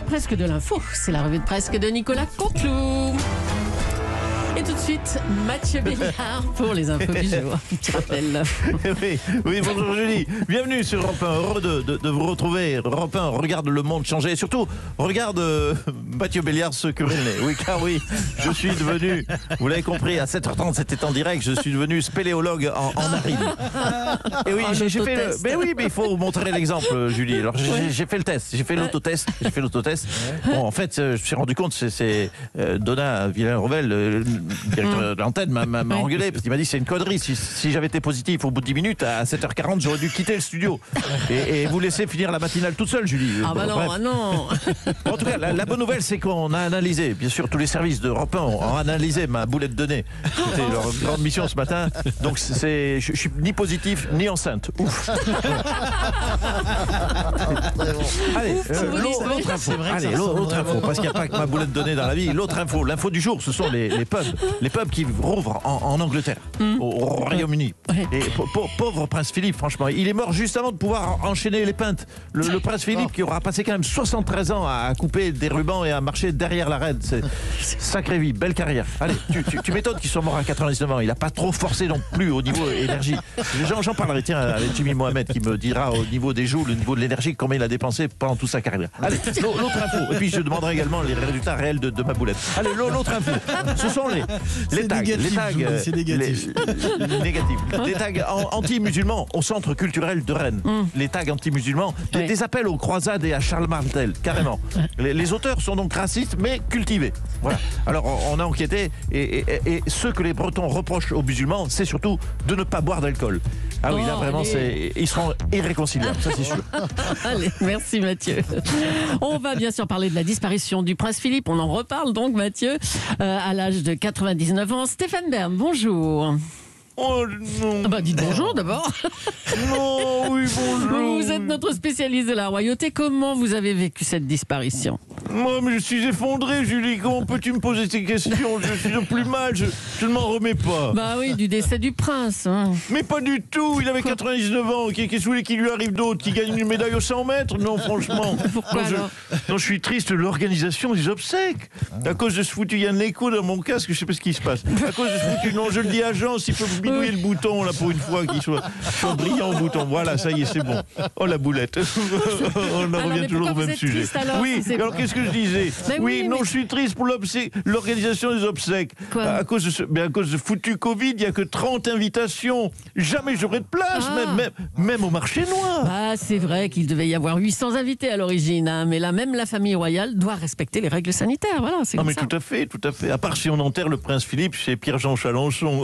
presque de l'info. C'est la revue de presse de Nicolas Canteloup. Et tout de suite, Mathieu Béliard pour les infos du jour. Tu rappelles. Oui, bonjour Julie. Bienvenue sur Europe 1. Heureux de vous retrouver. Europe 1 regarde le monde changer. Et surtout, regarde Mathieu Béliard se curer le nez. Oui, car oui, je suis devenu, vous l'avez compris, à 7h30, c'était en direct, je suis devenu spéléologue en narine. Et oui, j'ai fait le... Mais oui, mais il faut montrer l'exemple, Julie. Alors, j'ai fait le test. J'ai fait l'autotest. Bon, en fait, je me suis rendu compte, c'est Donna Villain-Revel, directeur de l'antenne, m'a engueulé parce qu'il m'a dit c'est une connerie. Si j'avais été positif au bout de 10 minutes, à 7h40, j'aurais dû quitter le studio et vous laisser finir la matinale toute seule, Julie. Ah bah non, non. En tout cas, la bonne nouvelle, c'est qu'on a analysé, bien sûr, tous les services d'Europe 1 ont analysé ma boulette de nez. C'était leur grande mission ce matin. Donc, je suis ni positif, ni enceinte. Ouf. Allez, l'autre info. Allez, l'autre info, parce qu'il n'y a pas que ma boulette de nez dans la vie. L'autre info, l'info du jour, ce sont les pubs. Les pubs qui rouvrent en Angleterre, au Royaume-Uni. Et pauvre prince Philippe, franchement, il est mort juste avant de pouvoir enchaîner les pintes. Le prince Philippe qui aura passé quand même 73 ans à couper des rubans et à marcher derrière la reine. C'est sacrée vie, belle carrière. Allez, tu m'étonnes qu'il soit mort à 99 ans. Il n'a pas trop forcé non plus au niveau énergie. J'en parlerai, tiens, avec Jimmy Mohamed qui me dira au niveau des joues, le niveau de l'énergie, combien il a dépensé pendant toute sa carrière. Allez, l'autre info. Et puis je demanderai également les résultats réels de ma boulette. Allez, l'autre info. Ce sont les tags. C'est négatif. Les tags anti-musulmans au centre culturel de Rennes. Les tags anti-musulmans. Des appels aux croisades et à Charles Martel, carrément. Les auteurs sont donc racistes, mais cultivés. Voilà. Alors, on a enquêté et ce que les Bretons reprochent aux musulmans, c'est surtout de ne pas boire d'alcool. Ah oui, là, vraiment, ils seront irréconciliables, ça c'est sûr. Allez, merci Mathieu. On va bien sûr parler de la disparition du prince Philippe. On en reparle donc, Mathieu, à l'âge de 99 ans. Stéphane Bern, bonjour. Oh non. Ah bah dites bonjour d'abord. Non, oui, bonjour. Vous êtes notre spécialiste de la royauté. Comment vous avez vécu cette disparition ? Moi, mais je suis effondré, Julie. Comment peux-tu me poser ces questions? Je suis au plus mal, je ne m'en remets pas. Bah oui, du décès du prince. Hein. Mais pas du tout, il avait 99 ans. Qu'est-ce qui lui arrive d'autre? Qui gagne une médaille aux 100 mètres? Non, franchement. Pourquoi non, je suis triste de l'organisation des obsèques. À cause de ce foutu Yann Léco dans mon casque, je sais pas ce qui se passe. À cause de ce foutu, non, je le dis à Jean, s'il peut bidouiller le bouton, là, pour une fois, qu'il soit brillant au bouton. Voilà, ça y est, c'est bon. Oh, la boulette. On en revient toujours au même sujet. Oui, alors qu'est-ce que je disais? Oui, non, je suis triste pour l'organisation des obsèques. À cause de foutu Covid, il n'y a que 30 invitations. Jamais j'aurai de place, même au marché noir. Ah, c'est vrai qu'il devait y avoir 800 invités à l'origine, hein, mais là, même la famille royale doit respecter les règles sanitaires. Voilà, c'est comme ça. Tout à fait. À part si on enterre le prince Philippe chez Pierre-Jean Chalençon.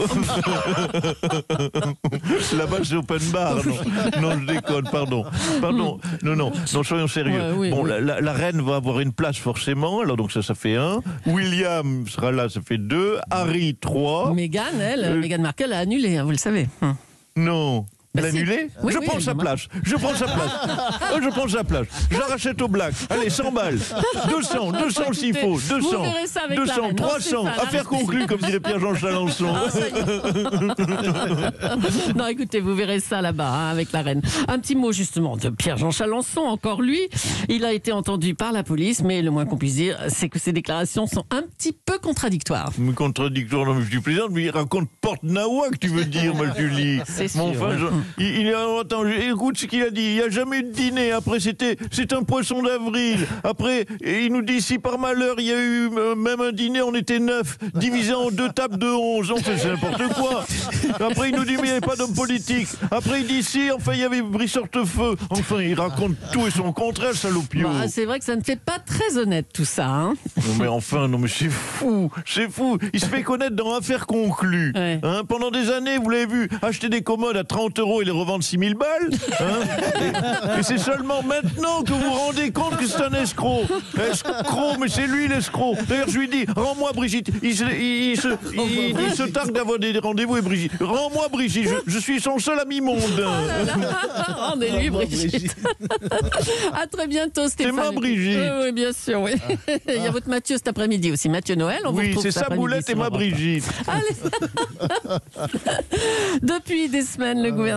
Là-bas, c'est open bar. Non, je déconne, pardon. Non, soyons sérieux. La reine va avoir une place forcément, alors donc ça fait 1. William sera là, ça fait 2. Harry, 3. Meghan, Meghan Markle a annulé, hein, vous le savez. Non. L'annuler? Oui, je prends sa place. Je prends sa place. Je la rachète au black. Allez, 100 balles. 200 s'il faut. 200. 200, 300. Affaire conclue, comme dirait Pierre-Jean Chalençon. Non, écoutez, vous verrez ça là-bas, hein, avec la reine. Un petit mot justement de Pierre-Jean Chalençon, encore lui. Il a été entendu par la police, mais le moins qu'on puisse dire, c'est que ses déclarations sont un petit peu contradictoires. Mais contradictoire, non, mais je suis plaisante, mais il raconte porte-nawak, tu veux dire, ma Julie. C'est sûr. Attends, écoute ce qu'il a dit. Il n'y a jamais eu de dîner. Après, c'est un poisson d'avril. Après, il nous dit si par malheur il y a eu même un dîner, on était 9, divisé en 2 tables de 11. Enfin, c'est n'importe quoi. Après, il nous dit mais il n'y avait pas d'homme politique. Après, il dit si, enfin, il y avait Brice Hortefeux. Enfin, il raconte tout et son contraire, salopio. Bah, c'est vrai que ça ne fait pas très honnête tout ça. Hein. Non, mais c'est fou. Il se fait connaître dans Affaires conclues. Ouais. Hein, pendant des années, vous l'avez vu, acheter des commodes à 30 € et les revendre 6 000 balles. Hein, et c'est seulement maintenant que vous vous rendez compte que c'est un escroc. Escroc, mais c'est lui l'escroc. D'ailleurs, je lui dis, rends-moi Brigitte. Il se targue d'avoir des rendez-vous et Brigitte. Rends-moi Brigitte, je suis son seul ami mondain. Rendez-lui Brigitte. À très bientôt, Stéphane. C'est ma Brigitte. Oui, bien sûr, oui. Il y a votre Mathieu cet après-midi aussi, Mathieu Noël. Oui, c'est sa boulette et ma Brigitte. Allez. Depuis des semaines, le gouvernement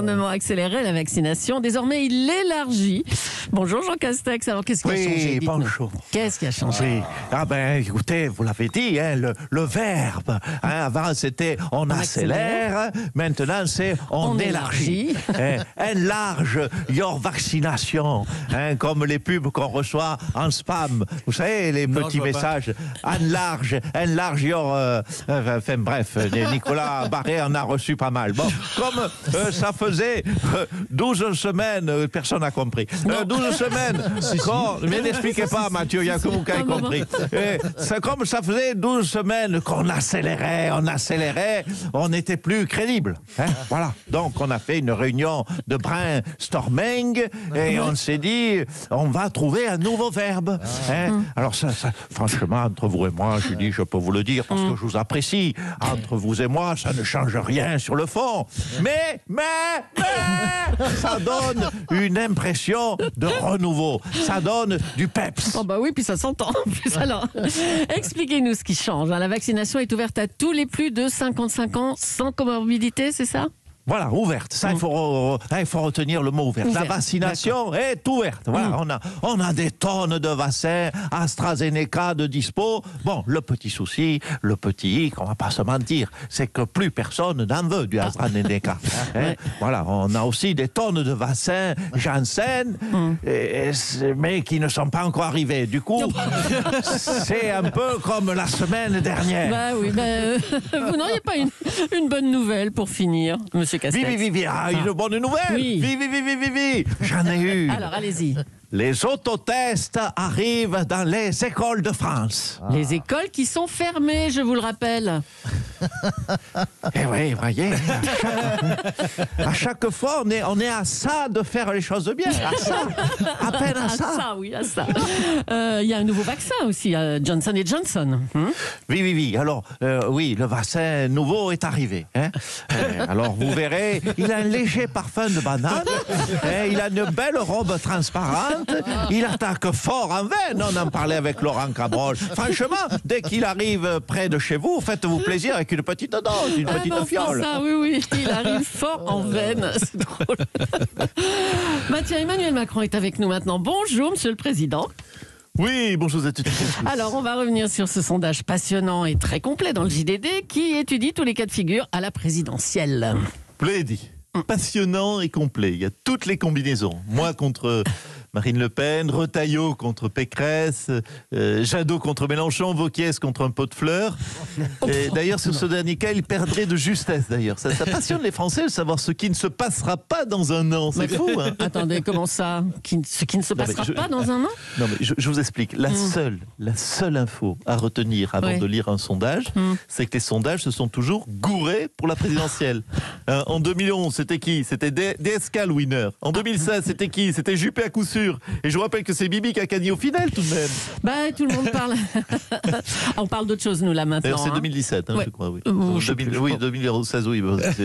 gouvernement accélérait la vaccination. Désormais, il l'élargit. Bonjour Jean Castex. Alors, qu'est-ce qui a changé? Bonjour. Qu'est-ce qui a changé? Oui. Ah ben, écoutez, vous l'avez dit, hein, le verbe. Hein, avant, c'était on accélère. Maintenant, c'est on élargit. Enlarge your vaccination. Hein, comme les pubs qu'on reçoit en spam. Vous savez, les petits messages. Enlarge your... enfin, bref, Nicolas Barré en a reçu pas mal. Bon, comme ça faisait 12 semaines, personne n'a compris. 12 semaines, mais n'expliquez pas, Mathieu, il n'y a que vous qui avez compris. C'est comme ça faisait 12 semaines qu'on accélérait, on n'était plus crédible. Hein, voilà. Donc, on a fait une réunion de brainstorming et on s'est dit, on va trouver un nouveau verbe. Hein. Alors, ça, franchement, entre vous et moi, Julie, je peux vous le dire parce que je vous apprécie. Entre vous et moi, ça ne change rien sur le fond. Mais ça donne une impression de renouveau. Ça donne du peps. Oh bah oui, puis ça s'entend. Alors, expliquez-nous ce qui change. La vaccination est ouverte à tous les plus de 55 ans sans comorbidité, c'est ça? Voilà, ouverte. Ça, il faut retenir le mot ouverte. La vaccination est ouverte. Voilà, on a des tonnes de vaccins AstraZeneca de dispo. Bon, le petit souci, le petit hic, on va pas se mentir, c'est que plus personne n'en veut du AstraZeneca. Voilà, on a aussi des tonnes de vaccins Janssen, mais qui ne sont pas encore arrivés. Du coup, c'est un peu comme la semaine dernière. Bah oui, vous n'auriez pas une bonne nouvelle pour finir, monsieur Castex? Une bonne nouvelle. Oui. J'en ai eu. Alors, allez-y. Les autotests arrivent dans les écoles de France. Les écoles qui sont fermées, je vous le rappelle. Eh oui, voyez, à chaque fois, on est à ça de faire les choses bien. À ça. À peine à ça. À ça. Il y a un nouveau vaccin aussi, Johnson & Johnson. Oui. Alors, le vaccin nouveau est arrivé. Hein. Alors, vous verrez, il a un léger parfum de banane. Il a une belle robe transparente. Il attaque fort en veine. On en parlait avec Laurent Cabrol. Franchement, dès qu'il arrive près de chez vous, faites-vous plaisir avec une petite dose, une petite fiole. Ça, oui, il arrive fort en veine. C'est drôle. Tiens, Emmanuel Macron est avec nous maintenant. Bonjour, Monsieur le Président. Oui, bonjour à toutes. Alors, on va revenir sur ce sondage passionnant et très complet dans le JDD qui étudie tous les cas de figure à la présidentielle. Plaidi. Passionnant et complet. Il y a toutes les combinaisons. Moi contre Marine Le Pen, Retailleau contre Pécresse, Jadot contre Mélenchon, Wauquiez contre un pot de fleurs. Et d'ailleurs, sur ce dernier cas, il perdrait de justesse, d'ailleurs. Ça passionne les Français de savoir ce qui ne se passera pas dans un an. C'est fou, hein. Attendez, comment ça? Ce qui ne se passera pas dans un an? Non, mais je vous explique. La seule info à retenir avant de lire un sondage, c'est que les sondages se sont toujours gourés pour la présidentielle. En 2011, c'était qui? C'était DSK le winner. En 2016, c'était qui? C'était Juppé à coup sûr. Et je vous rappelle que c'est Bibi qui a gagné au final tout de même. Tout le monde parle. On parle d'autre chose, nous, là, maintenant. C'est 2017, je crois, oui. 2016, oui.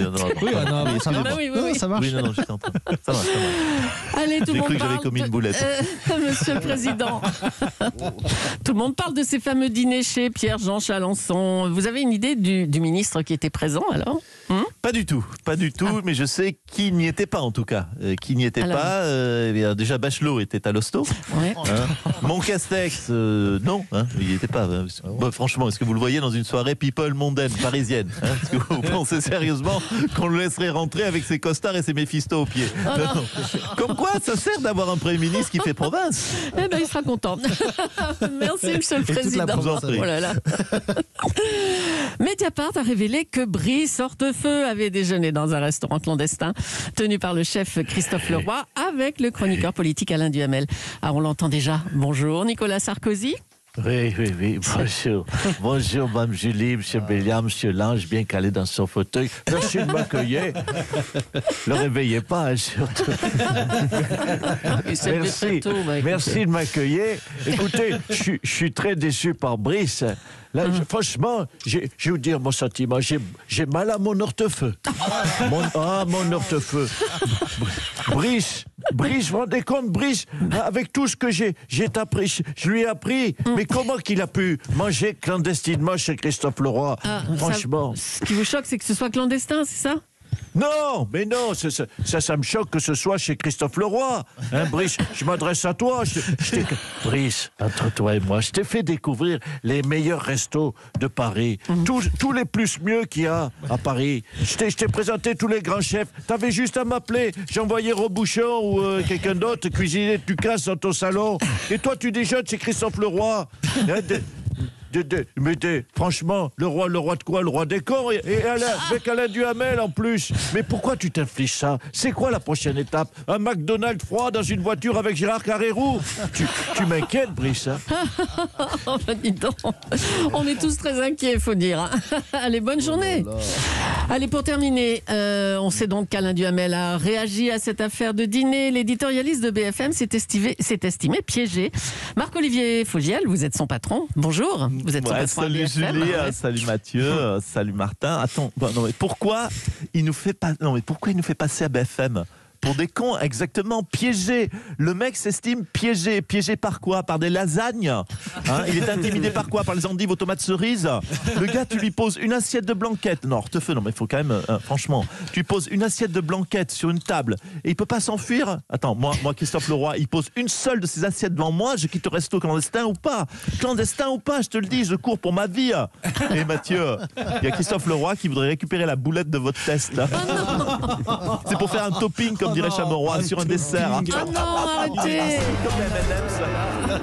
Ça marche. Oui, non, j'étais en train. Ça marche. Allez, tout le monde parle. J'ai cru que j'avais commis une boulette. Monsieur le Président. Tout le monde parle de ces fameux dîners chez Pierre-Jean Chalençon. Vous avez une idée du ministre qui était présent, alors? Pas du tout, mais je sais qui n'y était pas en tout cas. Qui n'y était pas, déjà Bachelot était à l'hosto. Ouais. Mon Castex, non, il n'y était pas. Franchement, est-ce que vous le voyez dans une soirée people mondaine, parisienne? Est-ce que vous pensez sérieusement qu'on le laisserait rentrer avec ses costards et ses Méphisto aux pieds? Non. Comme quoi, ça sert d'avoir un Premier ministre qui fait province. Il sera content. Merci, Monsieur le Président. Oh là là. Mediapart a révélé que Brice Hortefeux avait déjeuné dans un restaurant clandestin tenu par le chef Christophe Leroy avec le chroniqueur politique Alain Duhamel. Alors on l'entend déjà. Bonjour Nicolas Sarkozy. Oui, bonjour. Bonjour, Mme Julie, M. Béliard, M. Lange, bien calé dans son fauteuil. Merci de m'accueillir. Ne le réveillez pas, surtout. Merci de m'accueillir. Écoutez, je suis très déçu par Brice. Là, franchement, je vais vous dire mon sentiment. J'ai mal à mon hortefeux. Mon hortefeux. Brice, vous vous rendez compte, Brice, avec tout ce que j'ai appris, je lui ai appris. Mais comment qu'il a pu manger clandestinement chez Christophe Leroy? Franchement. Ce qui vous choque, c'est que ce soit clandestin, c'est ça? Non, mais non, ça me choque que ce soit chez Christophe Leroy. Hein, Brice, je m'adresse à toi. Brice, entre toi et moi, je t'ai fait découvrir les meilleurs restos de Paris. Tous les plus mieux qu'il y a à Paris. Je t'ai présenté tous les grands chefs. T'avais juste à m'appeler. J'envoyais Robuchon ou quelqu'un d'autre cuisiner tu casses dans ton salon. Et toi, tu déjeunes chez Christophe Leroy. Franchement, le roi de quoi? Le roi des cons et avec Alain Duhamel en plus. Mais pourquoi tu t'infliges ça? C'est quoi la prochaine étape? Un McDonald's froid dans une voiture avec Gérard Carrérou? Tu m'inquiètes, Brice, hein? Oh, ben dis donc. On est tous très inquiets, faut dire. Allez, bonne journée. Allez, pour terminer, on sait donc qu'Alain Duhamel a réagi à cette affaire de dîner. L'éditorialiste de BFM s'est estimé piégé. Marc-Olivier Fogiel, vous êtes son patron. Bonjour. Vous êtes son patron. Salut Julie, salut Mathieu, salut Martin. Attends, non mais pourquoi il nous fait passer à BFM? Pour des cons, exactement, piégés. Le mec s'estime piégé. Piégé par quoi? Par des lasagnes, hein? Il est intimidé par quoi? Par les endives aux tomates cerises. Le gars, tu lui poses une assiette de blanquette. Non, non, mais il faut quand même, franchement, tu lui poses une assiette de blanquette sur une table et il peut pas s'enfuir. Attends, moi, Christophe Leroy, il pose une seule de ses assiettes devant moi, je quitte le resto clandestin ou pas? Clandestin ou pas, je te le dis, je cours pour ma vie. Et Mathieu, il y a Christophe Leroy qui voudrait récupérer la boulette de votre test. C'est pour faire un topping comme dirait Chamorrois sur un dessert. Ah non, arrêtez. Comme les M&M's.